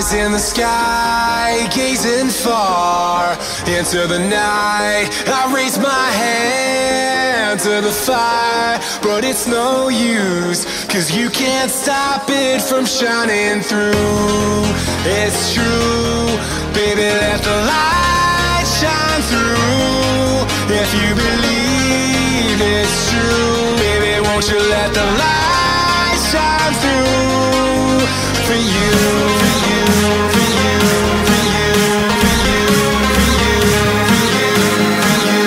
Eyes in the sky, gazing far into the night. I raise my hand to the fire, but it's no use, 'cause you can't stop it from shining through. It's true, baby, let the light shine through. If you believe it's true, baby, won't you let the light shine through for you, for you, for you, for you, for you, for you, for you, for you,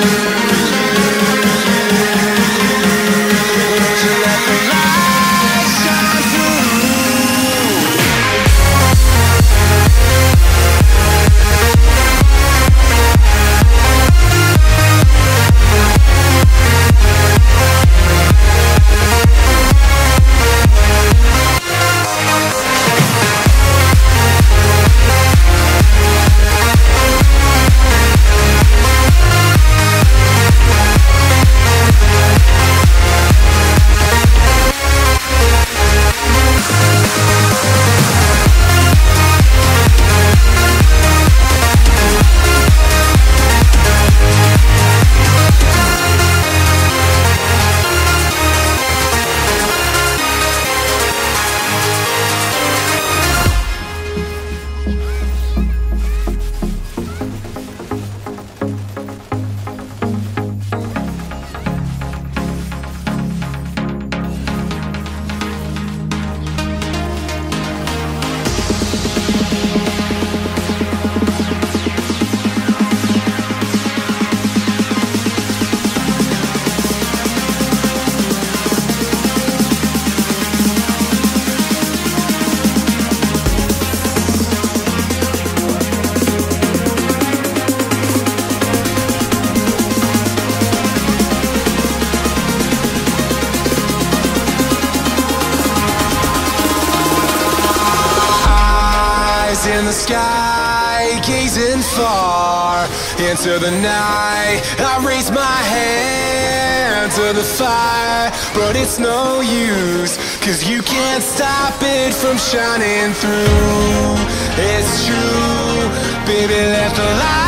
won't you let the light shine through? In the sky, gazing far into the night. I raise my hand to the fire, but it's no use, 'cause you can't stop it from shining through. It's true, baby, let the light